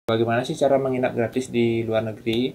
Bagaimana sih cara menginap gratis di luar negeri?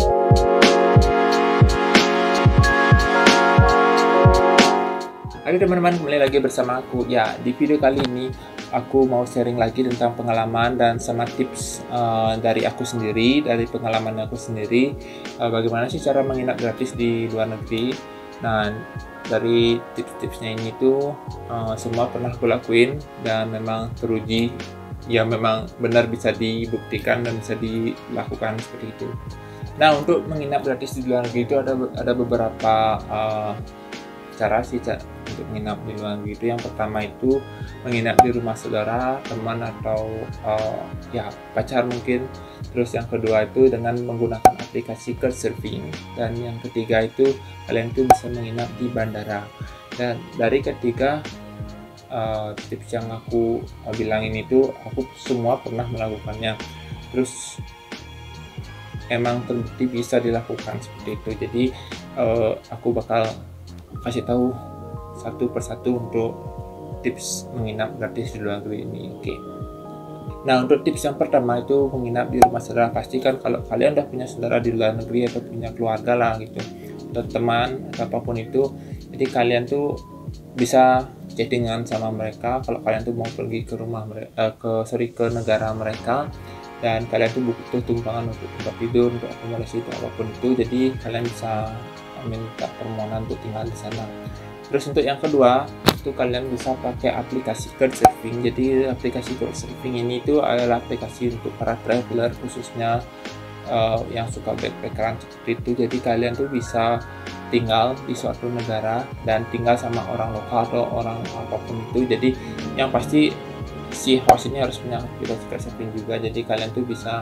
Halo teman-teman, kembali lagi bersama aku. Ya, di video kali ini aku mau sharing lagi tentang pengalaman dan sama tips dari aku sendiri, dari pengalaman aku sendiri. Bagaimana sih cara menginap gratis di luar negeri? Nah, dari tips-tipsnya ini tuh semua pernah aku lakuin dan memang teruji. Ya, memang benar bisa dibuktikan dan bisa dilakukan seperti itu. Nah, untuk menginap gratis di luar negeri itu ada beberapa cara sih untuk menginap di luar negeri itu. Yang pertama itu menginap di rumah saudara, teman, atau ya pacar mungkin. Terus yang kedua itu dengan menggunakan aplikasi Couchsurfing, dan yang ketiga itu kalian tuh bisa menginap di bandara. Dan dari ketiga tips yang aku bilang ini tuh aku semua pernah melakukannya, terus emang terbukti bisa dilakukan seperti itu. Jadi aku bakal kasih tahu satu persatu untuk tips menginap gratis di luar negeri ini. Oke. Nah, untuk tips yang pertama itu menginap di rumah saudara. Pastikan kalau kalian udah punya saudara di luar negeri atau punya keluarga lah gitu, atau teman atau apapun itu, jadi kalian tuh bisa chattingan sama mereka kalau kalian tuh mau pergi ke rumah mereka, ke negara mereka, dan kalian tuh butuh tumpangan untuk tempat tidur, untuk akomodasi itu apapun itu. Jadi kalian bisa minta permohonan untuk tinggal di sana. Terus untuk yang kedua itu kalian bisa pakai aplikasi Couchsurfing. Jadi aplikasi Couchsurfing ini itu adalah aplikasi untuk para traveler, khususnya yang suka backpackeran seperti itu. Jadi kalian tuh bisa tinggal di suatu negara dan tinggal sama orang lokal atau orang apapun itu. Jadi yang pasti si host ini harus punya aplikasi Couchsurfing juga. Jadi kalian tuh bisa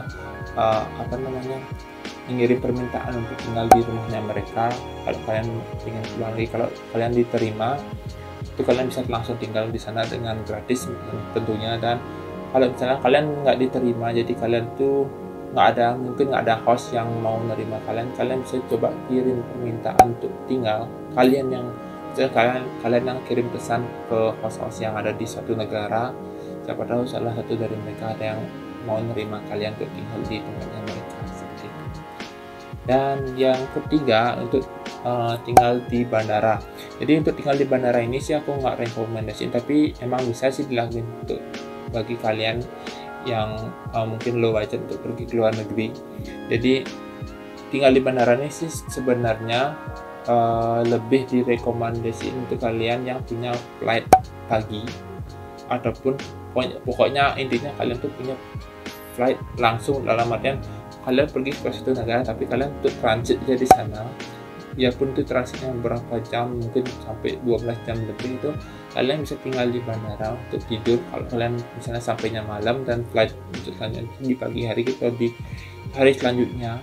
mengirim permintaan untuk tinggal di rumahnya mereka. Kalau kalian ingin keluar lagi, kalau kalian diterima, itu kalian bisa langsung tinggal di sana dengan gratis tentunya. Dan kalau misalnya kalian nggak diterima, jadi kalian tuh mungkin nggak ada host yang mau menerima kalian bisa coba kirim permintaan untuk tinggal. Kalian yang kalian kirim pesan ke host-host yang ada di suatu negara, siapa tahu salah satu dari mereka ada yang mau menerima kalian untuk tinggal di tempatnya mereka seperti itu. Dan yang ketiga untuk tinggal di bandara. Jadi untuk tinggal di bandara ini sih aku nggak rekomendasiin, tapi emang bisa sih dilakukan untuk bagi kalian yang mungkin low budget untuk pergi ke luar negeri. Jadi tinggal di bandara ini sih sebenarnya lebih direkomendasiin untuk kalian yang punya flight pagi, ataupun pokoknya intinya kalian tuh punya flight langsung, dalam artian kalian pergi ke suatu negara tapi kalian tuh transit aja di sana. Ya pun itu transitnya berapa jam, mungkin sampai 12 jam lebih, itu kalian bisa tinggal di bandara untuk tidur kalau kalian misalnya sampainya malam dan flight untuk selanjutnya di pagi hari atau di hari selanjutnya.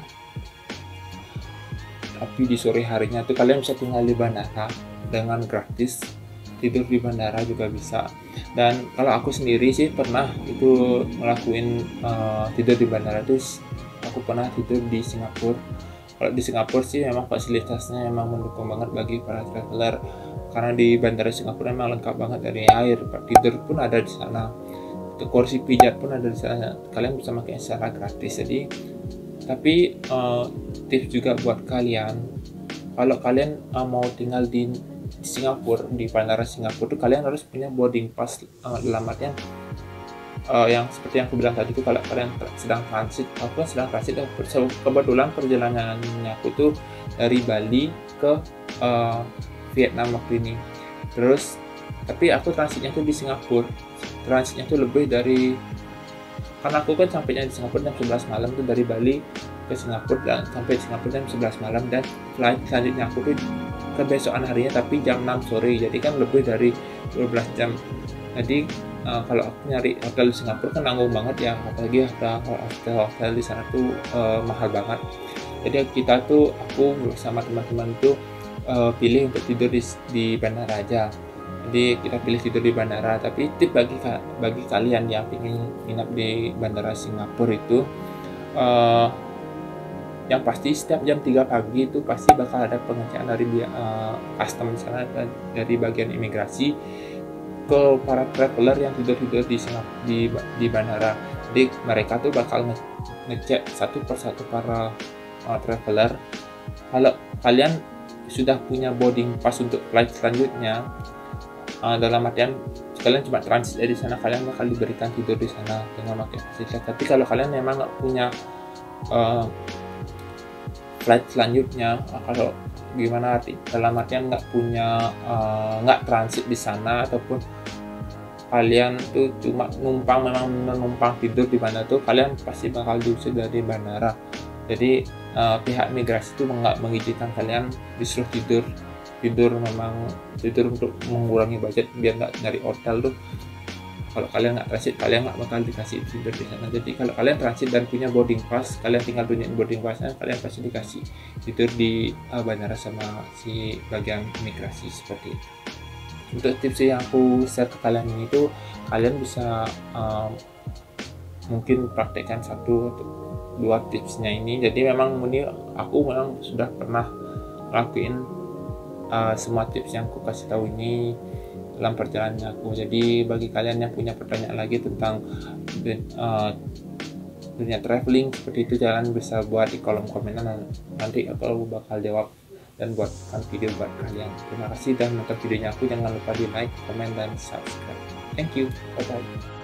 Tapi di sore harinya tuh kalian bisa tinggal di bandara dengan gratis, tidur di bandara juga bisa. Dan kalau aku sendiri sih pernah itu ngelakuin tidur di bandara, terus aku pernah tidur di Singapura. Kalau di Singapura sih memang fasilitasnya memang mendukung banget bagi para traveler, karena di bandara Singapura memang lengkap banget, dari air, tidur pun ada di sana, kursi pijat pun ada di sana, kalian bisa pakai secara gratis. Jadi tapi tips juga buat kalian, kalau kalian mau tinggal di Singapura, di bandara Singapura tuh kalian harus punya boarding pass, dalam artian yang seperti yang aku bilang tadi itu, kalau kalian sedang transit, aku kan sedang transit, kebetulan perjalanannya aku tuh dari Bali ke Vietnam waktu ini. Terus tapi aku transitnya tuh di Singapura, transitnya tuh lebih dari, karena aku kan sampainya di Singapura jam 11 malam tuh, dari Bali ke Singapura dan sampai Singapura jam 11 malam, dan flight selanjutnya aku tuh kebesokan harinya tapi jam 6 sore, jadi kan lebih dari 12 jam. Jadi kalau aku nyari hotel di Singapura kan nanggung banget ya, apalagi hotel di sana tuh mahal banget. Jadi aku bersama teman-teman tuh pilih untuk tidur di bandara aja. Jadi kita pilih tidur di bandara. Tapi tip bagi kalian yang ingin nginap di bandara Singapura itu, yang pasti setiap jam 3 pagi itu pasti bakal ada pengecekan dari custom sana, dari bagian imigrasi, ke para traveler yang tidur di bandara. Jadi mereka tuh bakal ngecek satu persatu para traveler. Kalau kalian sudah punya boarding pass untuk flight selanjutnya, dalam artian kalian cuma transit dari sana, kalian bakal diberikan tidur di sana dengan pakai fasilitas. Tapi kalau kalian memang nggak punya flight selanjutnya, kalau gimana arti dalam artian nggak punya nggak transit di sana, ataupun kalian tuh cuma numpang, memang menumpang tidur di mana tuh, kalian pasti bakal diusir dari bandara. Jadi pihak migrasi itu nggak mengizinkan kalian disuruh tidur memang tidur untuk mengurangi budget, biar nggak nyari hotel tuh. Kalau kalian nggak transit, kalian nggak bakal dikasih tidur di sana. Jadi kalau kalian transit dan punya boarding pass, kalian tinggal tunjukin boarding passnya, kalian pasti dikasih tidur di bandara sama si bagian imigrasi seperti itu. Untuk tips yang aku share ke kalian ini tuh, kalian bisa mungkin praktekkan 1-2 tipsnya ini. Jadi memang ini aku memang sudah pernah lakuin semua tips yang aku kasih tahu ini dalam perjalanan aku. Jadi bagi kalian yang punya pertanyaan lagi tentang dunia traveling seperti itu, jangan bisa buat di kolom komentar, nanti aku bakal jawab dan buatkan video buat kalian. Terima kasih sudah menonton videonya aku. Jangan lupa di like, komen, dan subscribe. Thank you. Bye bye.